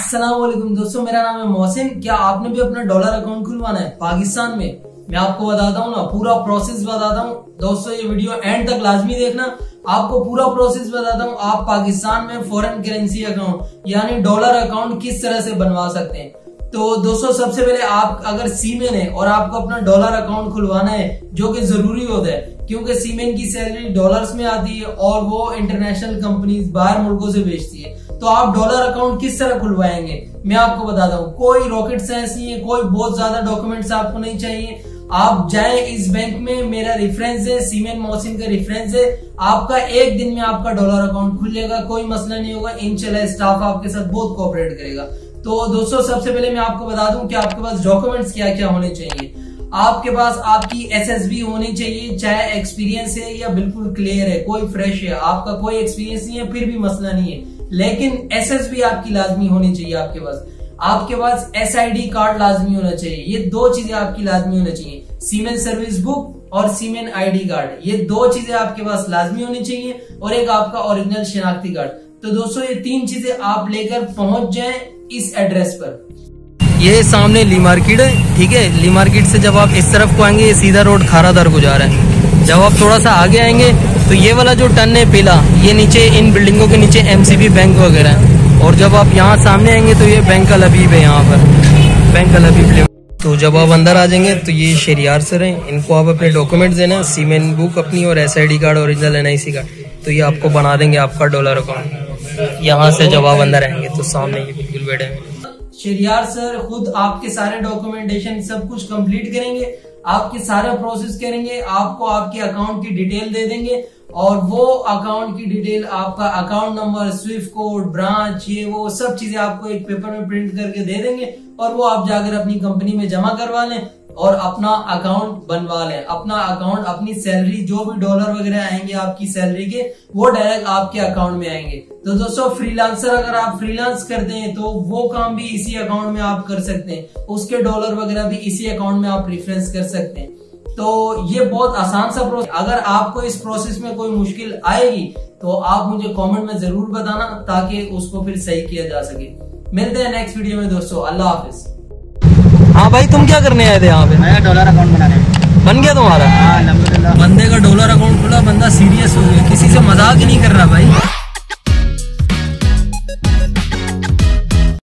अस्सलाम वालेकुम दोस्तों, मेरा नाम है मोहसिन। क्या आपने भी अपना डॉलर अकाउंट खुलवाना है पाकिस्तान में? मैं आपको बताता हूँ ना, पूरा प्रोसेस बताता हूँ दोस्तों। ये वीडियो एंड तक लाजमी देखना, आपको पूरा प्रोसेस बताता हूँ। आप पाकिस्तान में फॉरेन करेंसी अकाउंट यानी डॉलर अकाउंट किस तरह से बनवा सकते हैं। तो दोस्तों, सबसे पहले आप अगर सीमेन है और आपको अपना डॉलर अकाउंट खुलवाना है, जो कि जरूरी होता है क्योंकि सीमेन की सैलरी डॉलर्स में आती है और वो इंटरनेशनल कंपनीज बाहर मुल्कों से बेचती है। तो आप डॉलर अकाउंट किस तरह खुलवाएंगे मैं आपको बताता हूँ। कोई रॉकेट साइंस नहीं है, कोई बहुत ज्यादा डॉक्यूमेंट्स आपको नहीं चाहिए। आप जाएं इस बैंक में, मेरा रेफरेंस है, सीमेन मोहसिन का रेफरेंस है। आपका एक दिन में आपका डॉलर अकाउंट खुल जाएगा, कोई मसला नहीं होगा। इंशाल्लाह स्टाफ आपके साथ बहुत कोऑपरेट करेगा। तो दोस्तों, सबसे पहले मैं आपको बता दूं कि आपके पास डॉक्यूमेंट्स क्या क्या होने चाहिए। आपके पास आपकी एसएसबी होनी चाहिए, चाहे एक्सपीरियंस है या बिल्कुल क्लियर है, कोई फ्रेश है, आपका कोई एक्सपीरियंस नहीं है फिर भी मसला नहीं है, लेकिन एसएसबी आपकी लाजमी होनी चाहिए आपके पास। आपके पास एसआईडी कार्ड लाजमी होना चाहिए। ये दो चीजें आपकी लाजमी होनी चाहिए, सीमेन सर्विस बुक और सीमेन आईडी कार्ड। ये दो चीजें आपके पास लाजमी होनी चाहिए और एक आपका ओरिजिनल शनाख्ती कार्ड। तो दोस्तों, ये तीन चीजें आप लेकर पहुंच जाएं इस एड्रेस पर। ये सामने ली मार्केट है, ठीक है। ली मार्केट से जब आप इस तरफ को आएंगे, ये सीधा रोड खारादार को जा रहा है। जब आप थोड़ा सा आगे आएंगे तो ये वाला जो टर्न है पीला, ये नीचे इन बिल्डिंगों के नीचे एमसीबी बैंक वगैरह है। और जब आप यहाँ सामने आएंगे तो ये बैंक अल हबीब है, यहाँ पर बैंक अल हबीब। तो जब आप अंदर आ जाएंगे तो ये शहरियार सर हैं, इनको आप अपने डॉक्यूमेंट्स देना, सीमेन बुक अपनी और SID card, original NIC card. तो ये आपको बना देंगे आपका डॉलर अकाउंट। यहाँ से जब आप अंदर आएंगे तो सामने ये बिल्कुल बैठे हैं शहरियार सर, खुद आपके सारे डॉक्यूमेंटेशन सब कुछ कंप्लीट करेंगे, आपके सारा प्रोसेस करेंगे, आपको आपके अकाउंट की डिटेल दे देंगे और वो अकाउंट की डिटेल, आपका account number, swift code, branch, ये वो सब चीजें आपको एक पेपर में प्रिंट करके दे देंगे और वो आप जाकर अपनी कंपनी में जमा करवा लें और अपना अकाउंट बनवा लें। अपना अकाउंट, अपनी सैलरी, जो भी डॉलर वगैरह आएंगे आपकी सैलरी के, वो डायरेक्ट आपके अकाउंट में आएंगे। तो दोस्तों, फ्रीलांसर अगर आप फ्रीलांस करते हैं तो वो काम भी इसी अकाउंट में आप कर सकते हैं, उसके डॉलर वगैरह भी इसी अकाउंट में आप रेफरेंस कर सकते हैं। तो ये बहुत आसान सा प्रोसेस। अगर आपको इस प्रोसेस में कोई मुश्किल आएगी तो आप मुझे कमेंट में जरूर बताना, ताकि उसको फिर सही किया जा सके। मिलते हैं नेक्स्ट वीडियो में दोस्तों, अल्लाह हाफिज। हाँ भाई, तुम क्या करने आए थे यहाँ पे? मैं डॉलर अकाउंट बनाने। बन गया तुम्हारा? हाँ, अल्हम्दुलिल्लाह। बंदे का डॉलर अकाउंट खुला, बंदा सीरियस हो गया, किसी से मजाक ही नहीं कर रहा भाई।